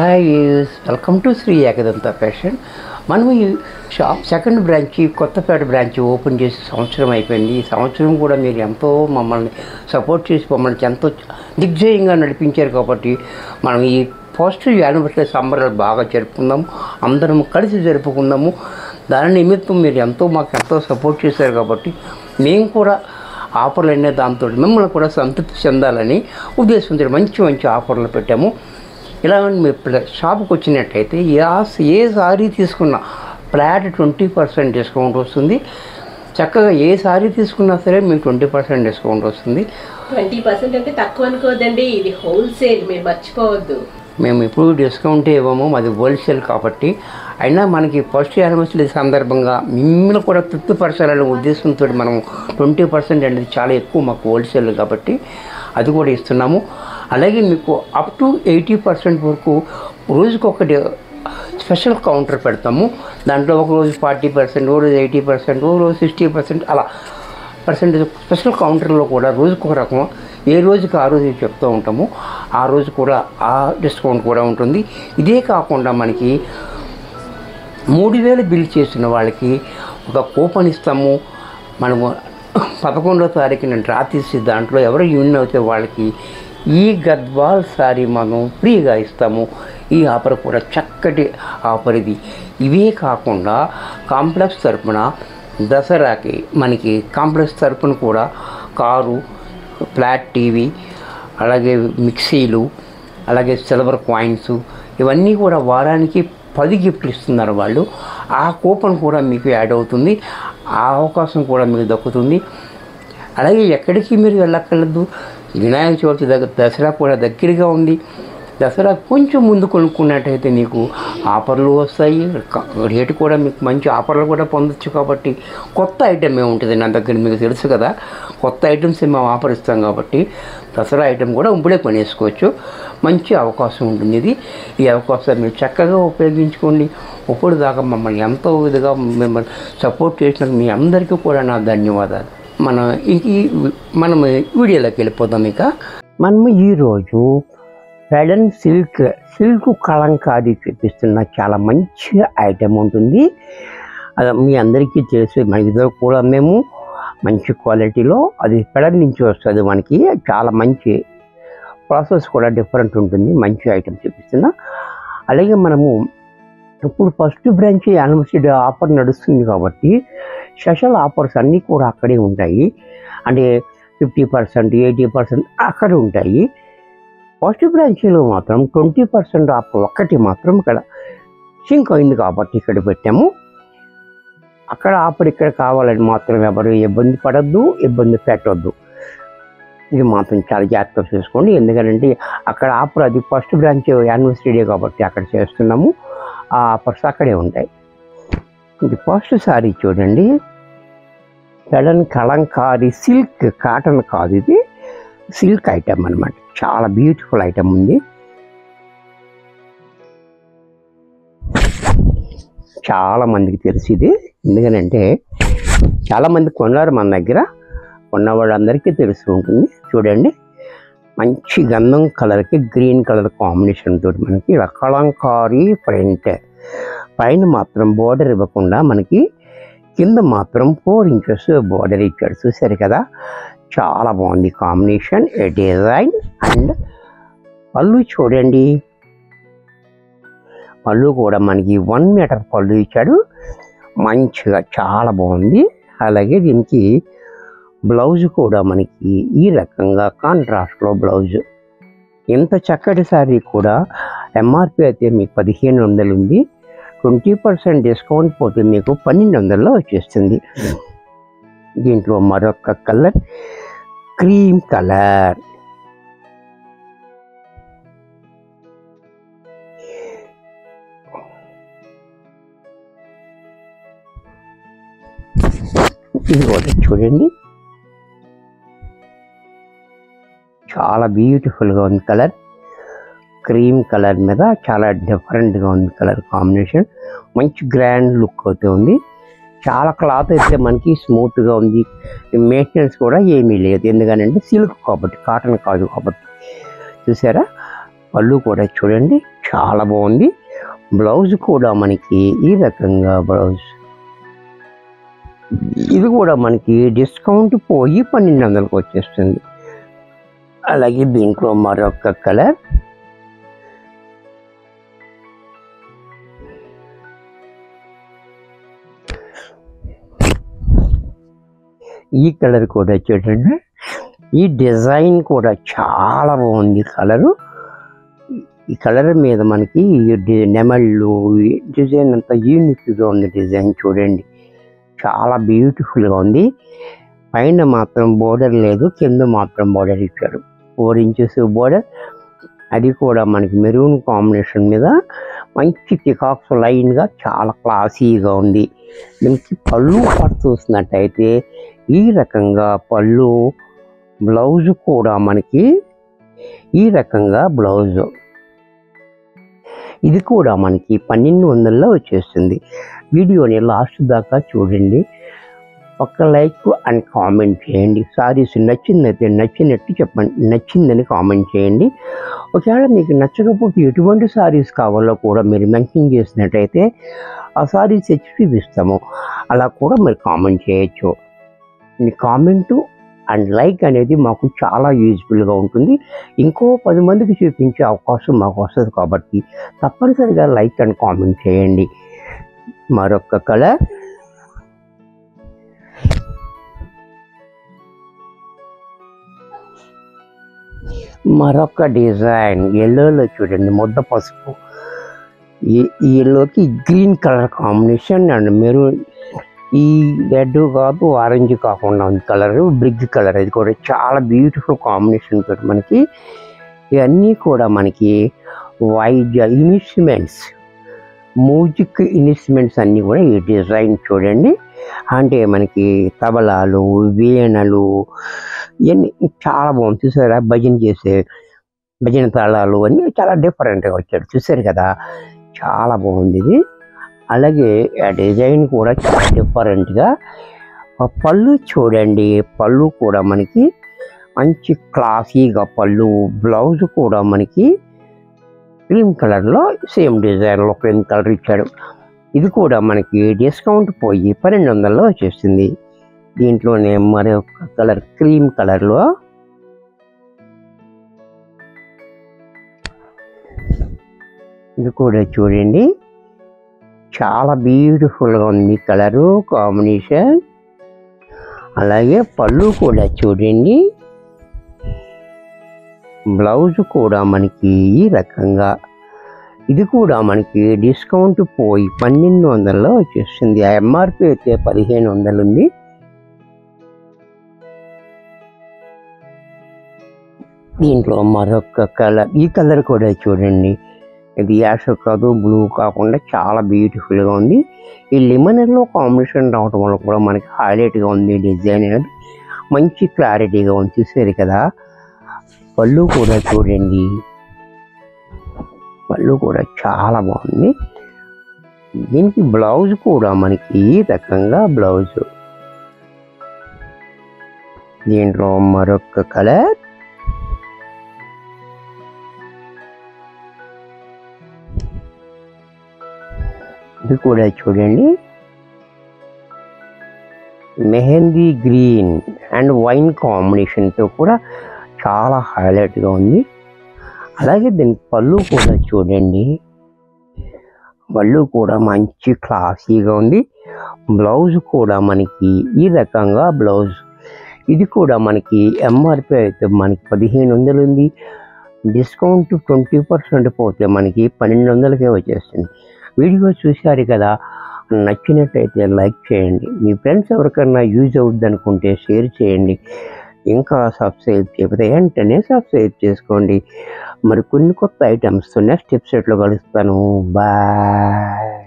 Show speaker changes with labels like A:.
A: Hi, welcome to Shri Ekadanta fashion. మనం ఈ shop second branch Kothapeta branch open చేసి సంవత్సరం అయిపోయింది. ఈ సంవత్సరం కూడా మీరు ఎంతో మమ్మల్ని సపోర్ట్ చేసి మమ్మల్ని ఎంతో దిగ్జయంగా నడిపించారు. కాబట్టి మనం ఈ ఫస్ట్ యానివర్సరీ సంబరాలు బాగా జరుపుకుందాము, అందరం కలిసి జరుపుకుందాము. దాని నిమిత్తం మీరు మాకు ఎంతో సపోర్ట్ చేశారు. కాబట్టి మేము కూడా ఆఫర్లు అనే దాంతో మిమ్మల్ని కూడా సంతృప్తి చెందాలని ఉద్దేశంతో మంచి ఆఫర్లు పెట్టాము. ఇలా మీరు షాప్కి వచ్చినట్టయితే ఏ సారీ తీసుకున్నా ఫ్లాట్ 20% డిస్కౌంట్ వస్తుంది. చక్కగా ఏ సారీ తీసుకున్నా సరే మీకు 20% డిస్కౌంట్ వస్తుంది.
B: 20% అంటే తక్కువ అనుకోవద్దండి, ఇది హోల్సేల్, మీరు మర్చిపోవద్దు.
A: మేము ఇప్పుడు డిస్కౌంట్ ఇవ్వము, అది హోల్సేల్ కాబట్టి. అయినా మనకి ఫస్ట్ యానివర్సరీ సందర్భంగా మిమ్మల్ని కూడా తృప్తిపరచాలనే ఉద్దేశంతో మనం 20% అనేది చాలా ఎక్కువ మాకు హోల్సేల్ కాబట్టి అది కూడా ఇస్తున్నాము. అలాగే మీకు అప్ టు 80% వరకు రోజుకొకటి స్పెషల్ కౌంటర్ పెడతాము. దాంట్లో ఒక రోజు 40%, ఓ రోజు 80%, ఓ రోజు 60% అలా పర్సెంటేజ్ స్పెషల్ కౌంటర్లో కూడా రోజుకొక రకం, ఏ రోజుకి ఆ రోజు చెప్తూ ఉంటాము. ఆ రోజు కూడా ఆ డిస్కౌంట్ కూడా ఉంటుంది. ఇదే కాకుండా మనకి 3000 బిల్ చేసిన వాళ్ళకి ఒక కూపన్ ఇస్తాము. మనము 11వ తారీఖున డ్రా తీసి దాంట్లో ఎవరు విన్ అవుతే వాళ్ళకి ఈ గద్వాల్ సారీ మనం ఫ్రీగా ఇస్తాము. ఈ ఆఫర్ కూడా చక్కటి ఆఫర్ ఇది. ఇవే కాకుండా కాంప్లెక్స్ తరపున దసరాకి మనకి కాంప్లెక్స్ తరపున కూడా కారు, ఫ్లాట్ టీవీ, అలాగే మిక్సీలు, అలాగే సిల్వర్ కాయిన్స్ ఇవన్నీ కూడా వారానికి 10 గిఫ్ట్లు ఇస్తున్నారు వాళ్ళు. ఆ కూపన్ కూడా మీకు యాడ్ అవుతుంది. ఆ అవకాశం కూడా మీకు దక్కుతుంది. అలాగే ఎక్కడికి మీరు వెళ్ళక్కర్లేదు. వినాయక చవితి దసరా కూడా దగ్గరగా ఉంది. దసరా కొంచెం ముందు కొనుక్కున్నట్టయితే మీకు ఆఫర్లు వస్తాయి. రేటు కూడా మీకు మంచి ఆఫర్లు కూడా పొందొచ్చు. కాబట్టి కొత్త ఐటెం ఏముంటుంది నా దగ్గర మీకు తెలుసు కదా, కొత్త ఐటమ్స్ మేము ఆఫర్ ఇస్తాం. కాబట్టి దసరా ఐటెం కూడా ఇప్పుడే కొనేసుకోవచ్చు. మంచి అవకాశం ఉంటుంది. ఈ అవకాశాన్ని మీరు చక్కగా ఉపయోగించుకోండి. ఇప్పుడు దాకా మమ్మల్ని ఎంతో విధంగా మిమ్మల్ని సపోర్ట్ చేసినందుకు మీ అందరికీ కూడా నా ధన్యవాదాలు. మనం వీడియోలోకి వెళ్ళిపోదాం. ఇక మనము ఈరోజు రెడన్ సిల్క్ కలంకారీ చూపిస్తున్న చాలా మంచి ఐటెం ఉంటుంది. అది మీ అందరికీ తెలుసు. మన ఇద్దరు కూడా మేము మంచి క్వాలిటీలో అది పెడన్ నుంచి వస్తుంది. మనకి చాలా మంచి ప్రాసెస్ కూడా డిఫరెంట్ ఉంటుంది. మంచి ఐటెం చూపిస్తున్నా. అలాగే మనము ఇప్పుడు ఫస్ట్ బ్రాంచ్ యానివర్సరీ ఆఫర్ నడుస్తుంది కాబట్టి స్పెషల్ ఆఫర్స్ అన్నీ కూడా అక్కడే ఉంటాయి. అంటే 50%, 80% అక్కడే ఉంటాయి. ఫస్ట్ బ్రాంచ్లో మాత్రం 20% ఆఫ్ ఒక్కటి మాత్రం ఇక్కడ సింక్ అయింది కాబట్టి ఇక్కడ పెట్టాము. అక్కడ ఆఫర్ ఇక్కడ కావాలని మాత్రం ఎవరు ఇబ్బంది పడద్దు, ఇబ్బంది పెట్టవద్దు. ఇది మాత్రం చాలా జాగ్రత్తగా చూసుకోండి. ఎందుకంటే అక్కడ ఆఫర్ అది ఫస్ట్ బ్రాంచ్ యానివర్సరీ డే కాబట్టి అక్కడ చేస్తున్నాము. ఆ ఆఫర్స్ అక్కడే ఉంటాయి. ఇది ఫస్ట్ సారీ చూడండి, రెడన్ కలంకారీ సిల్క్, కాటన్ కాదు, ఇది సిల్క్ ఐటమ్ అనమాట. చాలా బ్యూటిఫుల్ ఐటమ్ ఉంది. చాలా మందికి తెలుసు ఇది. ఎందుకనంటే చాలామంది కొన్నారు మన దగ్గర. కొన్న వాళ్ళందరికీ తెలుసు ఉంటుంది. చూడండి, మంచి గంధం కలర్కి గ్రీన్ కలర్ కాంబినేషన్ తోటి మనకి ఇలా కలంకారీ ప్రింట్. పైన మాత్రం బోర్డర్ ఇవ్వకుండా మనకి కింద మాత్రం 4 ఇంచెస్ బోర్డర్ ఇచ్చాడు. చూసారు కదా, చాలా బాగుంది కాంబినేషన్, ఏ డిజైన్. అండ్ పళ్ళు చూడండి, పళ్ళు కూడా మనకి 1 మీటర్ పళ్ళు ఇచ్చాడు. మంచిగా చాలా బాగుంది. అలాగే దీనికి బ్లౌజ్ కూడా మనకి ఈ రకంగా కాంట్రాస్ట్లో బ్లౌజ్. ఇంత చక్కటి శారీ కూడా ఎంఆర్పి అయితే మీకు 1500 ఉంది. 20% డిస్కౌంట్ పోతే మీకు 1200లో వచ్చేస్తుంది. దీంట్లో మరొక కలర్ క్రీమ్ కలర్. ఇది కూడా చూడండి, చాలా బ్యూటిఫుల్గా ఉంది కలర్. క్రీమ్ కలర్ మీద చాలా డిఫరెంట్గా ఉంది కలర్ కాంబినేషన్. మంచి గ్రాండ్ లుక్ అయితే ఉంది. చాలా క్లాత్ అయితే మనకి స్మూత్గా ఉంది. మెయింటెనెన్స్ కూడా ఏమీ లేదు. ఎందుకంటే సిల్క్ కాబట్టి, కాటన్ కాదు కాబట్టి. చూసారా, పళ్ళు కూడా చూడండి చాలా బాగుంది. బ్లౌజ్ కూడా మనకి ఈ రకంగా బ్లౌజ్, ఇది కూడా మనకి డిస్కౌంట్ పోయి 1200కి వచ్చేస్తుంది. అలాగే దీంట్లో మరొక కలర్, ఈ కలర్ కూడా చూడండి. ఈ డిజైన్ కూడా చాలా బాగుంది కలరు. ఈ కలర్ మీద మనకి నెమళ్ళు డిజైన్ అంతా యూనిక్గా ఉంది. డిజైన్ చూడండి, చాలా బ్యూటిఫుల్గా ఉంది. పైన మాత్రం బోర్డర్ లేదు, కింద మాత్రం బోర్డర్ ఇచ్చాడు. 4 ఇంచెస్ బోర్డర్, అది కూడా మనకి మెరూన్ కాంబినేషన్ మీద మంచి పికాక్స్ లైన్గా చాలా క్లాసీగా ఉంది. దీనికి పళ్ళు పాటు చూసినట్టయితే ఈ రకంగా పళ్ళు, బ్లౌజ్ కూడా మనకి ఈ రకంగా బ్లౌజ్, ఇది కూడా మనకి 1200లో వచ్చేస్తుంది. వీడియోని లాస్ట్ దాకా చూడండి. ఒక లైక్ అండ్ కామెంట్ చేయండి. సారీస్ నచ్చిందైతే నచ్చినట్టు చెప్పండి, నచ్చిందని కామెంట్ చేయండి. ఒకవేళ మీకు నచ్చకపోతే ఎటువంటి సారీస్ కావాలో కూడా మీరు మెన్షన్ చేసినట్టయితే ఆ సారీస్ తెచ్చి చూపిస్తాము. అలా కూడా మీరు కామెంట్ చేయొచ్చు. మీ కామెంటు అండ్ లైక్ అనేది మాకు చాలా యూజ్ఫుల్గా ఉంటుంది. ఇంకో 10 మందికి చూపించే అవకాశం మాకు వస్తుంది కాబట్టి తప్పనిసరిగా లైక్ అండ్ కామెంట్ చేయండి. మరొక కలర్, మరొక డిజైన్ ఎల్లోలో చూడండి, ముద్ద పసుపు, ఈ ఎల్లోకి green colour combination and maroon, ఈ రెడ్ కాదు ఆరెంజ్ కాకుండా ఉంది కలర్, బ్రిగ్ కలర్. ఇది కూడా చాలా బ్యూటిఫుల్ కాంబినేషన్ తోటి మనకి ఇవన్నీ కూడా మనకి వాయిద్య ఇన్స్ట్రుమెంట్స్, మ్యూజిక్ ఇన్స్ట్రుమెంట్స్ అన్నీ కూడా ఈ డిజైన్ చూడండి. అంటే మనకి తబలాలు, వీణలు ఇవన్నీ చాలా బాగుంది. చూసారా, భజన తాళాలు అన్నీ చాలా డిఫరెంట్గా వచ్చాడు. చూసారు కదా, చాలా బాగుంది ఇది. అలాగే ఆ డిజైన్ కూడా చాలా డిఫరెంట్గా. పళ్ళు చూడండి, పళ్ళు కూడా మనకి మంచి క్లాసీగా పళ్ళు, బ్లౌజ్ కూడా మనకి క్రీమ్ కలర్లో సేమ్ డిజైన్లో క్రీమ్ కలర్ ఇచ్చాడు. ఇది కూడా మనకి డిస్కౌంట్ పోయి 1200లో వచ్చేస్తుంది. దీంట్లోనే మరొక కలర్ క్రీమ్ కలర్లో, ఇది కూడా చూడండి చాలా బ్యూటిఫుల్గా ఉంది కలరు కాంబినేషన్. అలాగే పళ్ళు కూడా చూడండి, బ్లౌజ్ కూడా మనకి ఈ రకంగా, ఇది కూడా మనకి డిస్కౌంట్ పోయి 1200లో వచ్చేస్తుంది. ఆ ఎంఆర్పి అయితే 1500 ఉంది. దీంట్లో మరొక కలర్, ఈ కలర్ కూడా చూడండి, ఇది యాష్ కాదు బ్లూ కాకుండా చాలా బ్యూటిఫుల్గా ఉంది. ఈ లెమనర్లో కాంబినేషన్ రావడం వల్ల కూడా మనకి హైలైట్గా ఉంది. డిజైన్ అనేది మంచి క్లారిటీగా ఉంది. చూసారు కదా, పళ్ళు కూడా చూడండి, పళ్ళు కూడా చాలా బాగుంది. దీనికి బ్లౌజ్ కూడా మనకి ఈ రకంగా బ్లౌజ్. దీంట్లో మరొక కలర్, ఇది కూడా చూడండి, మెహందీ గ్రీన్ అండ్ వైన్ కాంబినేషన్తో కూడా చాలా హైలైట్గా ఉంది. అలాగే దీని పళ్ళు కూడా చూడండి, పళ్ళు కూడా మంచి క్లాసీగా ఉంది. బ్లౌజ్ కూడా మనకి ఈ రకంగా బ్లౌజ్, ఇది కూడా మనకి ఎంఆర్పి అయితే మనకి 1500 ఉంది. డిస్కౌంట్ 20% పోతే మనకి 1200కే వచ్చేస్తుంది. వీడియో చూశారు కదా, నచ్చినట్టయితే లైక్ చేయండి. మీ ఫ్రెండ్స్ ఎవరికైనా యూజ్ అవుద్ది అనుకుంటే షేర్ చేయండి. ఇంకా సబ్స్క్రైబ్ చేయకపోతే వెంటనే సబ్స్క్రైబ్ చేసుకోండి. మరి కొన్ని కొత్త ఐటమ్స్తో నెక్స్ట్ ఎపిసోడ్లో కలుస్తాను. బాయ్.